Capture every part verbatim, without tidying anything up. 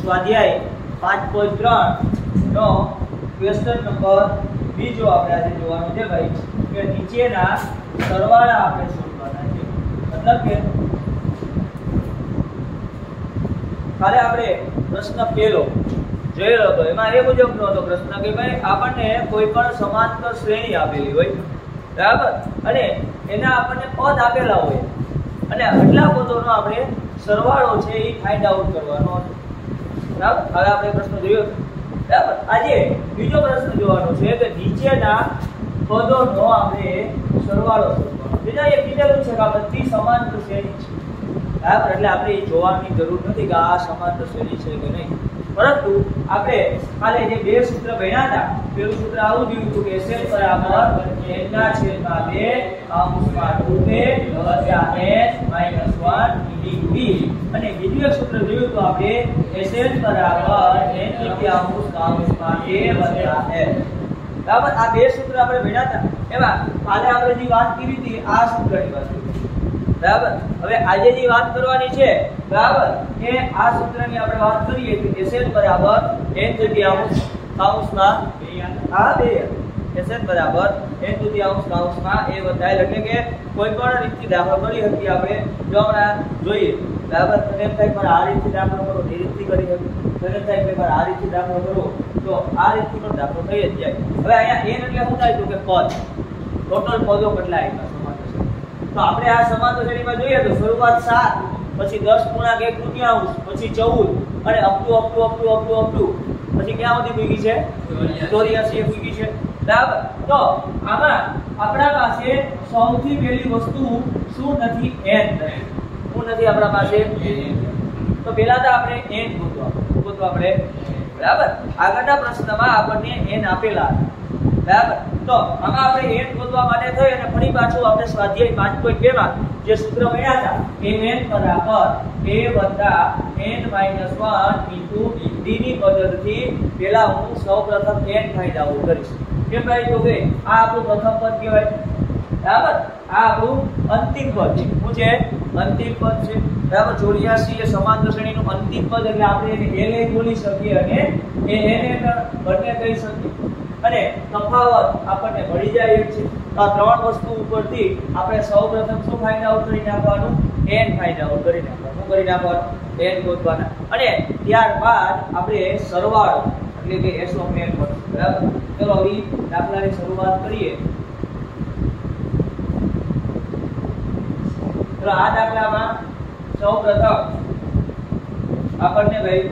સ્વાધ્યાય પાંચ પોઈન્ટ ત્રણ નો ક્વેશ્ચન નંબર બીજો આપણે આજે જોવાનો છે ભાઈ કે નીચેના સરવાળા આપણે શોધવાના છે મતલબ કે કાલે આપણે પ્રશ્ન પહેલો જોયેલો હતો એમાં એ મુજબનો હતો પ્રશ્ન કે ભાઈ આપણને કોઈ પણ સમાંતર શ્રેણી આપેલી હોય બરાબર અને એના આપણને પદ આપેલા હોય અને આટલા પદોનો આપણે સરવાળો છે એ ફાઇન્ડ આઉટ કરવાનો હતો બરાબર હવે આપણે પ્રશ્ન જોયો બરાબર આજે બીજો પ્રશ્ન જોવાનો છે કે નીચેના પદોનો આપણે સરવાળો શોધવાનો બીજા એ કીધેલું છે કે આ બધી સમાંતર શ્રેણી છે બરાબર એટલે આપણે એ જોવાની જરૂર નથી કે આ સમાંતર શ્રેણી છે કે નહીં પરંતુ આપણે કાલે જે બે સૂત્ર ભણ્યા હતા પેલું સૂત્ર આવું જોયું હતું કે એસએલ બરાબર n ના છેદમાં બે કૌંસમાં ટુ a વત્તા n માઈનસ વન d અને બીજું એક સૂત્ર જોયું હતું આપણે એસએલ બરાબર n તૃતીયાંશ કૌંસમાં a વત્તા n બરાબર આ બે સૂત્ર આપણે ભણ્યા હતા એમાં કાલે આપણે જે વાત કરી હતી આ સૂત્રની વાત બરાબર હવે આજે જે વાત કરવાની છે બરાબર કે આ સૂત્રની આપણે વાત કરીએ કે એસએન બરાબર n તૃતીયાંશ કૌંસમાં આ બે એસએન બરાબર n તૃતીયાંશ કૌંસમાં a વત્તા l એટલે કે કોઈ પણ રીતથી દાખલો કરી શકીએ આપણે જો હમણાં જોઈએ બરાબર તો એમ થાય પણ આ રીતથી દાખલો કરો એ રીતથી કરી શકીએ તો એમ થાય કે આ રીતથી દાખલો કરો તો આ રીતથી પણ દાખલો થઈ જ જાય હવે અહીંયા n એટલે શું થાય તો કે પદ ટોટલ પદો કેટલા આવ્યા તો આપણે આ સમાંતર શ્રેણીમાં જોઈએ તો શરૂઆત સાત પછી દસ પૂર્ણાંક એક તૃતીયાંશ પછી ચૌદ અને up to up to up to up to up to પછી ક્યાં સુધી પૂગી છે ચોર્યાસી પૂગી છે બરાબર તો આમાં આપણા પાસે સૌથી પહેલી વસ્તુ શું નથી n નથી શું નથી આપણા પાસે તો પહેલા તો આપણે n ગોતવા ગોતવા આપણે બરાબર આગળના પ્રશ્નમાં આપણને n આપેલા બરાબર તો આમાં આપણે n ગોતવા માટે થઈ અને ફરી પાછું આપણે સ્વાધ્યાય પાંચ પોઈન્ટ બે માં જે સૂત્ર મળ્યા હતા કે n બરાબર a વત્તા n minus one into d ની પદ્ધતિથી પહેલા હું સૌપ્રથમ n ફાઇન્ડ આઉટ કરીશ કેમ ભાઈ તો કે આ આપણું પ્રથમ પદ કહેવાય બરાબર આ આપણું અંતિમ પદ છે શું છે અંતિમ પદ છે બરાબર ચોર્યાસી એ સમાંતર શ્રેણીનું અંતિમ પદ એટલે આપણે એને l બોલી શકીએ અને એ n બંને કહી શકીએ અને તફાવત આપણને મળી જાય એમ છે આ ત્રણ વસ્તુ ઉપરથી આપણે સૌપ્રથમ શું ફાઇન્ડ આઉટ કરી નાખવાનું n ફાઇન્ડ આઉટ કરી નાખવાનું શું કરી નાખવાનું n ગોતવાના અને ત્યારબાદ આપણે સરવાળો એટલે કે s ઓફ n પર બરાબર ચલો હવે દાખલાની શરૂઆત કરીએ તો આ દાખલામાં સૌપ્રથમ આપણને ભાઈ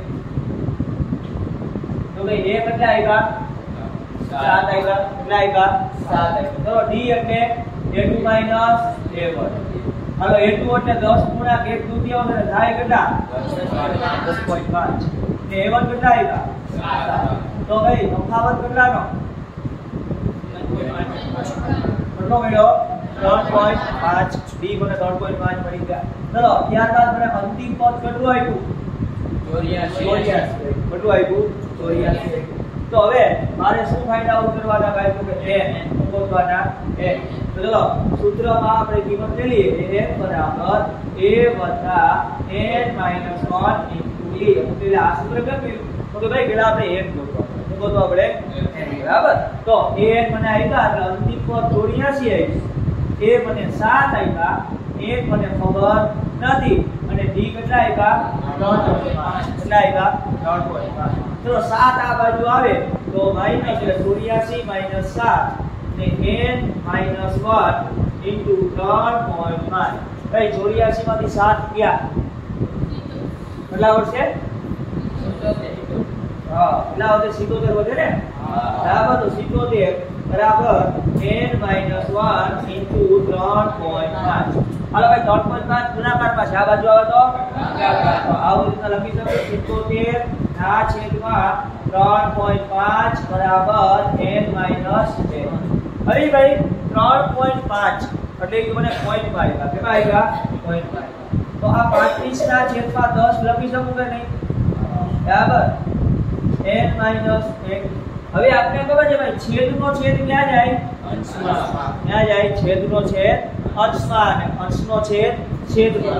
તો ભાઈ a કેટલા આવ્યા સાત આવ્યા કેટલા આવ્યા સાત આવ્યા ચલો d એટલે a two minus a one હાલો a ટુ એટલે દસ પૂર્ણાંક એક તૃતીયાંશ એટલે થાય કેટલા દસ પોઈન્ટ પાંચ ને a વન કેટલા આવ્યા સાત તો ભાઈ તફાવત કેટલાનો કેટલો મળ્યો ત્રણ પોઈન્ટ પાંચ d મને ત્રણ પોઈન્ટ પાંચ મળી ગયા ચલો ત્યારબાદ મને અંતિમ પદ કેટલું આવ્યું ચોર્યાસી કેટલું આવ્યું ચોર્યાસી તો હવે મારે શું ફાઇન્ડ આઉટ કરવાના ભાઈ તો કે n ગોતવાના n તો ચલો સૂત્રમાં આપણે કિંમત લઈ લઈએ n બરાબર a વત્તા n minus one into a એટલે આ સૂત્ર કેટલું તો કે ભાઈ પેલા આપણે n ગોતવા શું ગોતવા આપણે n બરાબર તો n મને આવ્યા એટલે અંતિમ પદ ચોર્યાસી આવ્યું a મને સાત આવ્યા એક મને ખબર નથી અને d કેટલા આવ્યા ત્રણ પોઈન્ટ પાંચ કેટલા આવ્યા ત્રણ પોઈન્ટ પાંચ ચલો સાત આ બાજુ આવે તો માઈનસ એટલે ચોર્યાસી માઈનસ સાત ને n માઈનસ વન ઇન્ટુ ત્રણ પોઈન્ટ પાંચ ભાઈ ચોર્યાસી માંથી સાત ગયા કેટલા વધશે હા કેટલા વધે સિત્તોતેર વધે ને બરાબર તો સિત્તોતેર બરાબર n માઈનસ વન ઇન્ટુ ત્રણ પોઈન્ટ પાંચ હાલો ભાઈ ત્રણ પોઈન્ટ પાંચ ગુણાકારમાં છે આ બાજુ આવે તો આવું રીતના લખી શકો સિત્તોતેર ના છેદમાં ત્રણ પોઈન્ટ પાંચ બરાબર n માઈનસ બે હવે ભાઈ ત્રણ પોઈન્ટ પાંચ એટલે કે મને પોઈન્ટ પાંચ આવ્યા કેટલા આવ્યા પોઈન્ટ પાંચ તો આ પાંત્રીસ ના છેદમાં દસ લખી શકું કે નહીં બરાબર n માઈનસ એક હવે આપણે ખબર છે ભાઈ છેદનો છેદ ક્યાં જાય અંશમાં ક્યાં જાય છેદનો છેદ અંશમાં અને અંશનો છેદ છેદમાં જાય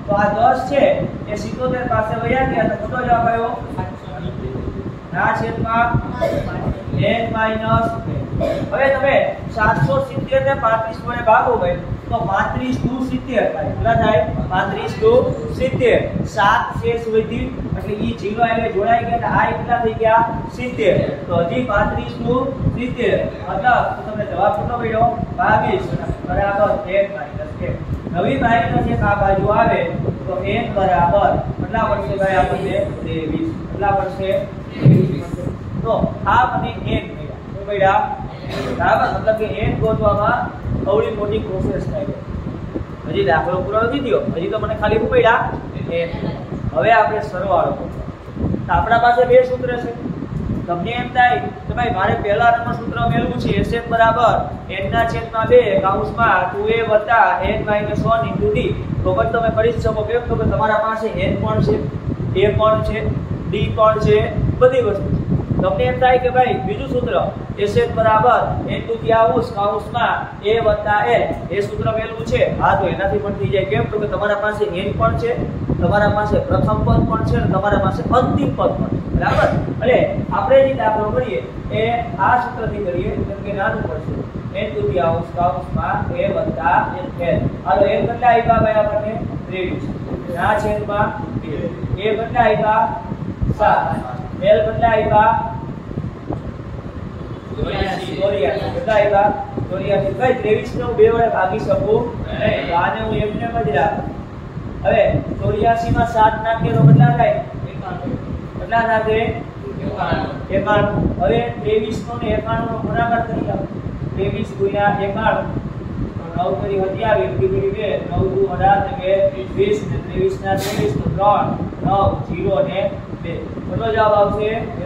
તો આ દસ છે એ સિત્તોતેર પાસે વયા ગયા તો કેટલો જવાબ આવ્યો ના છેદમાં n માઈનસ હવે તમે સાતસો સિત્તેર ને પાંત્રીસ વડે ભાગો ભાઈ તો પાંત્રીસ દુ સિત્તેર થાય કેટલા થાય પાંત્રીસ દુ સિત્તેર સાત શેષ વધી એટલે ઈ જીરો આલે જોડાઈ ગયા એટલે આ કેટલા થઈ ગયા સિત્તેર તો હજી પાંત્રીસ દુ સિત્તેર મતલબ તો તમને જવાબ કેટલો મળ્યો બાવીસ બરાબર એક માઈનસ એક નવી માઈનસ એક આ બાજુ આવે તો n બરાબર કેટલા પડશે ભાઈ આપણને ત્રેવીસ કેટલા પડશે તો આ મને n મળ્યા બરાબર મતલબ કે n ગોતવામાં અવળી મોટી પ્રોસેસ થાય છે હજી દાખલો પૂરો નથી થયો હજી તો મને ખાલી મળ્યા n હવે આપણે સરવાળો તો આપણા પાસે બે સૂત્ર છે તમને એમ થાય કે ભાઈ મારે પહેલા નંબર સૂત્ર મેળવવું છે sn બરાબર n ના છેદમાં બે કૌંસમાં ટુ એ વત્તા n minus one into d તો પણ તમે કરી શકો કેમ તો કે તમારા પાસે n પણ છે a પણ છે d પણ છે બધી વસ્તુ તમને એમ થાય કે ભાઈ બીજું સૂત્ર sn બરાબર n ટુ દી આઉસ કૌંસમાં a વત્તા l એ સૂત્ર મેળવવું છે હા તો એનાથી પણ થઈ જાય કેમ તો કે તમારા પાસે n પણ છે તમારા પાસે પ્રથમ પદ પણ છે અને તમારા પાસે અંતિમ પદ પણ બરાબર એટલે આપણે જે દાખલો કરીએ એ આ સૂત્રથી કરીએ કેમ કે નાનું પડશે n ટુ દી આઉસ કૌંસમાં a વત્તા l હાલો l કેટલા આપ્યા ભાઈ આપણને ત્રેવીસ ના છેદમાં બે a કેટલા આપ્યા સાત l કેટલા આપ્યા ચોર્યાસી કેટલા આવ્યા ચોર્યાસી ભાઈ ત્રેવીસ ને હું બે વડે ભાગી શકું નહીં તો આને હું એમને જ રાખું હવે ચોર્યાસી માં સાત નાખીએ તો કેટલા થાય કેટલા થાય એકાણું હવે ત્રેવીસ નો ને એકાણું નો ગુણાકાર કરી આપો ત્રેવીસ ગુણ્યા એકાણું નવ કરી સત્યાવીસ બીજી બે નવ દુ અઢાર ને બે વીસ ને ત્રેવીસ ના ત્રેવીસ તો ત્રણ નવ જીરો ને બે કેટલો જવાબ આવશે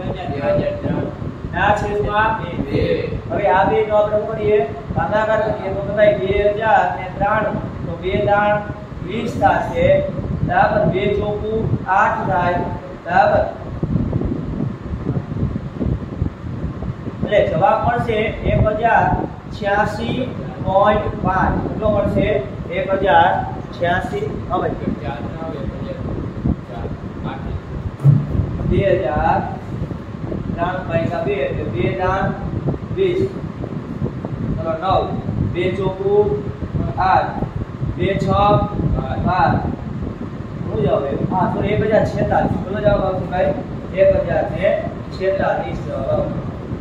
ના છેદમાં બે હવે આ બે નો આપણે કરીએ ભાગાકાર કરીએ તો ભાઈ બે હજાર ને ત્રાણું તો બે દાણ વીસ થશે બરાબર બે ચોકું આઠ થાય બરાબર એટલે જવાબ મળશે એક હજાર છ્યાસી પોઈન્ટ પાંચ કેટલો મળશે એક હજાર છ્યાસી હવે બે હજાર ત્રણ ભાગ્યા બે એટલે બે દાણ વીસ ચલો નવ બે ચોકું આઠ બે છ બાર શું જવાબ હા તો એક હજાર છેતાલીસ કેટલો જવાબ આવશે ભાઈ એક હજાર ને છેતાલીસ જવાબ આવશે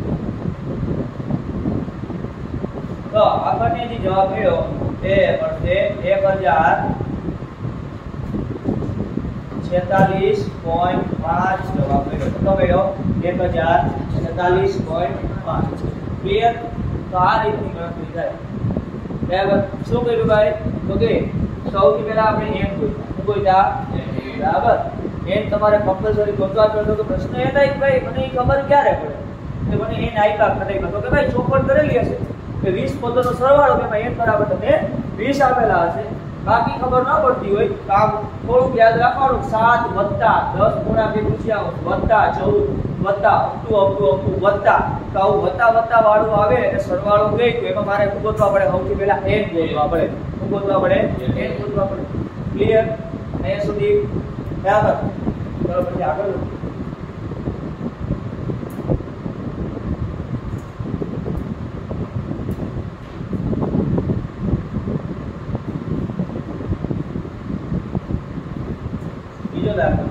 તો આપણને જે જવાબ મળ્યો એ મળશે એક હજાર છેતાલીસ પોઈન્ટ પાંચ જવાબ મળ્યો કેટલો મળ્યો એક હજાર છેતાલીસ પોઈન્ટ પાંચ ક્લિયર તો આ રીતની ગણતરી થાય બરાબર શું કર્યું ભાઈ તો કે સૌથી પહેલા આપણે એમ ગોત્યા શું ગોત્યા બરાબર એમ તમારે કમ્પલસરી ગોતવા પડે તો પ્રશ્ન એ થાય કે ભાઈ મને ખબર ક્યારે પડે કે મને એ નાયકા ખરાઈ તો કે ભાઈ ચોપડ કરેલી હશે કે વીસ પદોનો સરવાળો કે ભાઈ એમ બરાબર તમને વીસ આપેલા હશે બાકી ખબર ન પડતી હોય તો આમ થોડુંક યાદ રાખવાનું સાત વત્તા દસ ગુણ્યા બે પૂછ્યા વત્તા ચૌદ વત્તા અપટુ અપટુ અપટુ વત્તા તો આવું વત્તા વત્તા વાળું આવે અને સરવાળો ગઈ તો એમાં મારે શું ગોતવા પડે સૌથી પહેલા n ગોતવા પડે શું ગોતવા પડે n ગોતવા પડે ક્લિયર અહીંયા સુધી બરાબર ચલો પછી આગળ બીજો દાખલો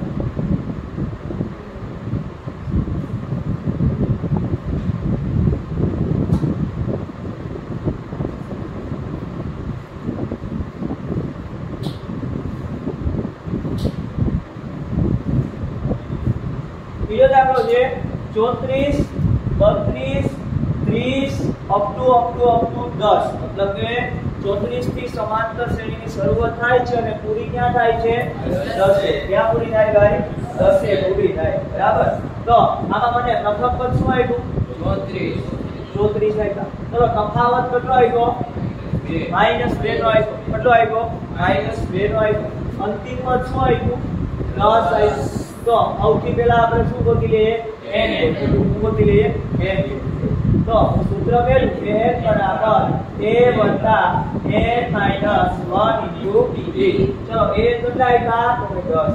બીજો દાખલો છે ચોત્રીસ બત્રીસ ત્રીસ up to up to up to દસ મતલબ કે ચોત્રીસ થી સમાંતર શ્રેણીની શરૂઆત થાય છે અને પૂરી ક્યાં થાય છે દસ ક્યાં પૂરી થાય ભાઈ દસ એ પૂરી થાય બરાબર તો આમાં મને પ્રથમ પદ શું આવ્યું ચોત્રીસ ચોત્રીસ આવ્યા ચલો તફાવત કેટલો આવ્યો માઈનસ બે નો આવ્યો કેટલો આવ્યો માઈનસ બે નો આવ્યો અંતિમ પદ શું આવ્યું પ્લસ આવ્યું તો સૌથી પહેલા આપણે શું ગોતી લઈએ n ગોતી લઈએ n તો સૂત્ર મેળવું n બરાબર a વત્તા n minus one into b. ચલો a કેટલા આપ્યા તો કે દસ,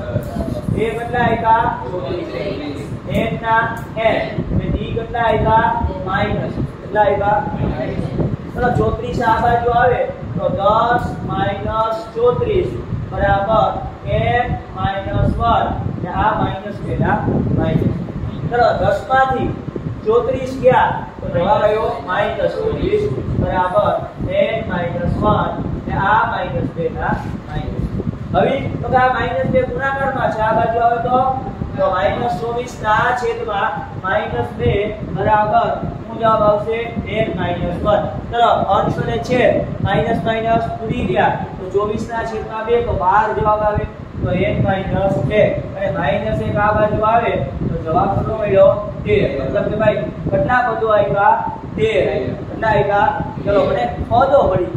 a કેટલા આપ્યા ચોત્રીસ, n ના n અને d કેટલા આપ્યા માઈનસ કેટલા આપ્યા. ચલો ચોત્રીસ આ બાજુ આવે તો દસ માઈનસ ચોત્રીસ બરાબર n માઈનસ વન અને આ માઈનસ પેલા માઈનસ. ચલો દસ માંથી ચોત્રીસ ગયા તો જવાબ આવ્યો માઈનસ ચોત્રીસ બરાબર n માઈનસ વન અને આ માઈનસ બે ના માઈનસ. હવે તો કે આ માઈનસ બે ગુણાકારમાં છે, આ બાજુ આવે તો તો માઈનસ ચોવીસ ના છેદમાં માઈનસ બે બરાબર શું જવાબ આવશે n માઈનસ વન. ચલો અંશ અને છેદ માઈનસ માઈનસ ઉડી ગયા તો ચોવીસ ના છેદમાં બે તો બાર જવાબ આવે તો n માઈનસ એક અને માઈનસ એક આ બાજુ આવે તો જવાબ કેટલો મળ્યો તેર. મતલબ કે ભાઈ કેટલા પદો આવ્યા તેર આવ્યા. કેટલા આવ્યા ચલો મને પદો મળી.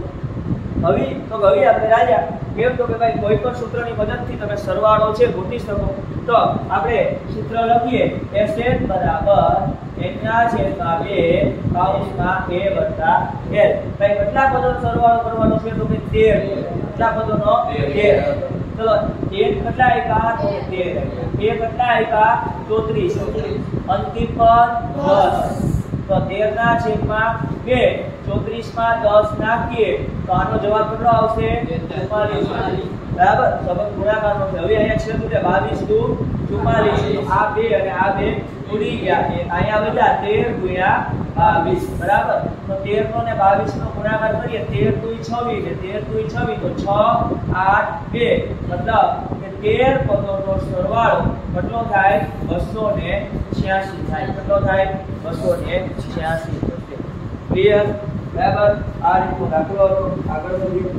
હવે તો હવે આપણે રાજા કેમ તો કે ભાઈ કોઈ પણ સૂત્રની મદદથી તમે સરવાળો છે ગોતી શકો. તો આપણે સૂત્ર લખીએ Sn બરાબર n ના છેદમાં બે કૌંસમાં a વત્તા l. ભાઈ કેટલા પદોનો સરવાળો કરવાનો છે તો કે તેર. કેટલા પદોનો તેર. ચલો n કેટલા આપ્યા તો તેર, a કેટલા આપ્યા ચોત્રીસ, અંતિમ પદ દસ તો તેર ના છેદમાં બે, ચોત્રીસ માં દસ નાખીએ તો આનો જવાબ કેટલો આવશે ચુમ્માલીસ. બરાબર સબક ગુણાકારનો છે. હવે અહીંયા છે તો બાવીસ દુ ચુમ્માલીસ તો આ બે અને આ બે ઉડી ગયા છે. અહીંયા વધ્યા તેર ગુણ્યા બાવીસ બરાબર. તો તેર નો ને બાવીસ નો ગુણાકાર કરીએ તેર દુ છવ્વીસ ને તેર દુ છવ્વીસ તો છ આઠ બે મતલબ કે તેર પદોનો સરવાળો કેટલો થાય બસો ને છ્યાસી થાય. કેટલો થાય બસો ને છ્યાસી થશે. ક્લિયર બરાબર. આ રીતનો દાખલો હતો. આગળ વધીએ.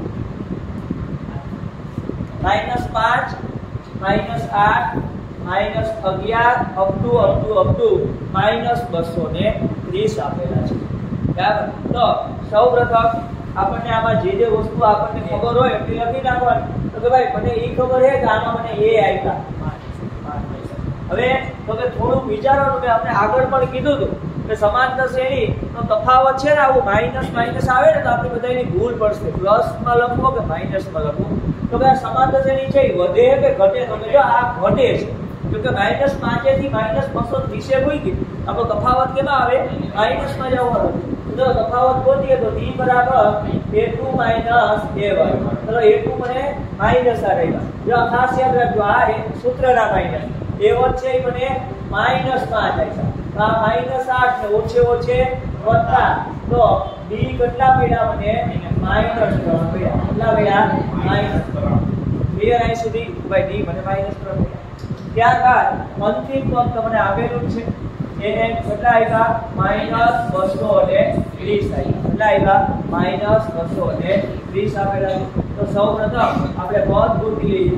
માઈનસ પાંચ માઈનસ આઠ માઈનસ અગિયાર up to up to up to minus બસો ને ત્રીસ આપેલા છે. બરાબર. તો સૌપ્રથમ આપણને આમાં જે જે વસ્તુ આપણને ખબર હોય એટલી લખી નાખવાની. તો કે ભાઈ મને એ ખબર છે કે આમાં મને એ આપ્યા. હવે તો કે થોડું વિચારવાનું કે આપણે આગળ પણ કીધું હતું કે સમાંતર શ્રેણી નો તફાવત છે ને આવું માઈનસ માઈનસ આવે ને તો આપણે બધાની ભૂલ પડશે. પ્લસ માં લખવો કે માઈનસ માં લખવો. તો કે આ સમાંતર શ્રેણી છે વધે કે ઘટે તો કે જો આ ઘટે છે. જો કે માઈનસ પાંચ થી માઈનસ બસો ત્રીસ મૂકી આપણો તફાવત કેમાં આવે માઈનસ માં જવાનો. જો તફાવત ગોતીએ તો d બરાબર a two minus a one. ચલો a ટુ મને માઈનસ આ રહ્યા. જો ખાસ યાદ રાખજો આ સૂત્રના માઈનસ a વન છે એ મને માઈનસ પાંચ આવ્યા. આ માઈનસ આઠ ને ઓછે ઓછે વત્તા તો d કેટલા મળ્યા મને માઈનસ ત્રણ મળ્યા. કેટલા મળ્યા માઈનસ ત્રણ. ક્લિયર અહીં સુધી ભાઈ d મને માઈનસ ત્રણ મળ્યા. ત્યારબાદ અંતિમ પદ તમને આવેલું છે એને કેટલા આવ્યા માઈનસ બસો ને ત્રીસ આવ્યા. કેટલા આવ્યા માઈનસ બસો ને ત્રીસ આવેલા છે. તો સૌપ્રથમ આપણે પદ ગોતી લઈએ.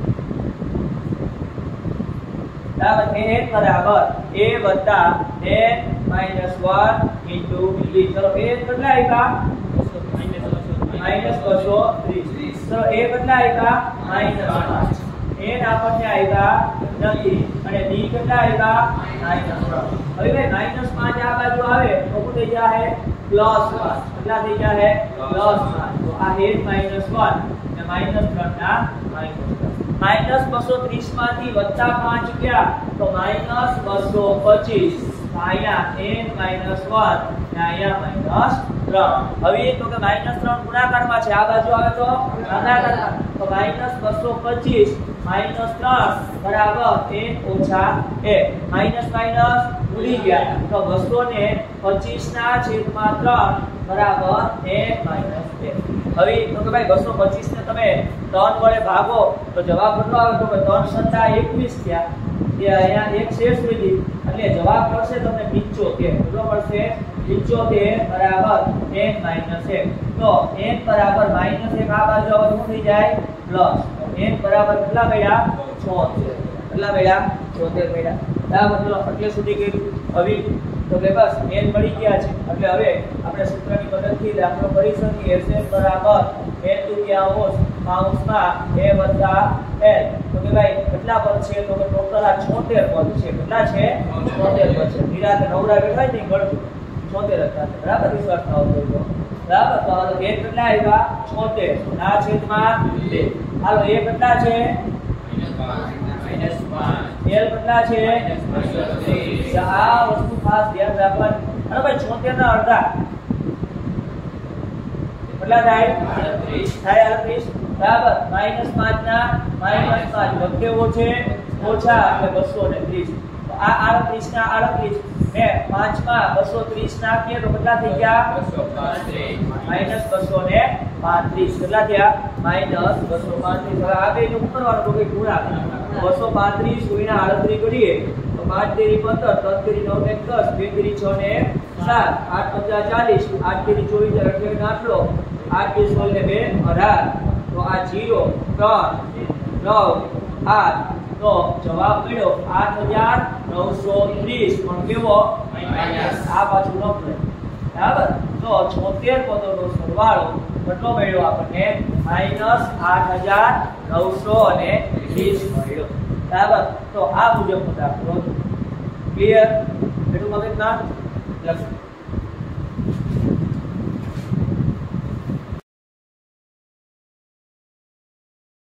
બરાબર n બરાબર a વત્તા n minus one into b. ચલો a કેટલા આવ્યા માઈનસ બસો ત્રીસ. ચલો a કેટલા આવ્યા માઈનસ પાંચ. n આપણને આવ્યા નથી અને d કેટલા આવ્યા માઈનસ ત્રણ. હવે ભાઈ માઈનસ પાંચ આ બાજુ આવે તો શું થઈ જાય પ્લસ પાંચ. કેટલા થઈ જાય પ્લસ પાંચ. તો આ n માઈનસ વન અને માઈનસ ત્રણ ના માઈનસ ત્રણ. માઈનસ બસો ત્રીસ માંથી વત્તા પાંચ ગયા તો માઈનસ બસો પચીસ. અહીંયા n માઈનસ વન અને અહીંયા માઈનસ ત્રણ. હવે તો કે માઈનસ ત્રણ ગુણાકારમાં છે આ બાજુ આવે તો ભાગાકારમાં. તો માઈનસ બસો પચીસ માઈનસ ત્રણ બરાબર n ઓછા એક. માઈનસ માઈનસ ઉડી ગયા તો બસો ને પચીસ ના છેદમાં ત્રણ બરાબર n માઈનસ એક. હવે તો કે ભાઈ બસો પચીસ ને તમે ત્રણ વડે ભાગો તો જવાબ કેટલો આવે તો કે ત્રણ સત્તા એકવીસ થયા. તે અહીંયા એક શેષ લીધી એટલે જવાબ મળશે તમને પંચોતેર. કેટલો મળશે પંચોતેર બરાબર n માઈનસ એક. તો n બરાબર માઈનસ એક આ બાજુ આવે શું થઈ જાય પ્લસ. n બરાબર કેટલા મળ્યા છોતેર. કેટલા મળ્યા છોતેર મળ્યા. બરાબર. ચલો એટલે સુધી કર્યું. હવે તો કે બસ n મળી ગયા છે એટલે હવે આપણે સૂત્રની મદદથી દાખલો કરી શકીએ. Sn બરાબર n દુત્યાંશ કૌંસમાં a વત્તા l. તો કે ભાઈ કેટલા પદ છે તો કે ટોટલ આ છોતેર પદ છે. કેટલા છે છોતેર પદ છે. નિરાતે નવરા બેઠા જ નહીં ગણતું છોતેર જ થશે બરાબર વિશ્વાસ ના આવતો તો બરાબર તો હાલો એક કેટલા આવ્યા છોતેર ના છેદમાં બે હાલો એક કેટલા છે માઈનસ પાંચ એલ કેટલા છે આ વસ્તુ ખાસ ધ્યાન રાખવાની અને ભાઈ છોતેર ના અડધા કેટલા થાય આડત્રીસ થાય આડત્રીસ બરાબર માઈનસ પાંચ ના માઈનસ પાંચ વખતે ઓછે ઓછા એટલે બસો ને ત્રીસ આ આડત્રીસ ના આડત્રીસ ને પાંચ માં બસો ત્રીસ નાખીએ તો કેટલા થઈ ગયા બસો પાંત્રીસ માઈનસ બસો ને પાંત્રીસ કેટલા થયા માઈનસ બસો પાંત્રીસ હવે આ બે નું કરવાનું તો કઈ ગુણાકાર બસો પાંત્રીસ ગુણ્યા આડત્રીસ કરીએ તો પાંચ તેરી પંદર ત્રણ તેરી નવ ને દસ બે તેરી છ ને સાત આઠ પચાસ ચાલીસ આઠ તેરી ચોવીસ અઠ્યાવીસ આટલો આઠ બે સોળ ને બે અઢાર તો આ જીરો ત્રણ નવ આઠ તો જવાબ મળ્યો આઠ હજાર નવસો ત્રીસ પણ કેવો માઈનસ આ પાછું ન પડે બરાબર તો છોતેર પદોનો સરવાળો કેટલો મળ્યો આપણને માઈનસ આઠ હજાર નવસો ત્રીસ મળ્યો બરાબર તો આ મુજબનો દાખલો ક્લિયર એટલું મગજમાં લખો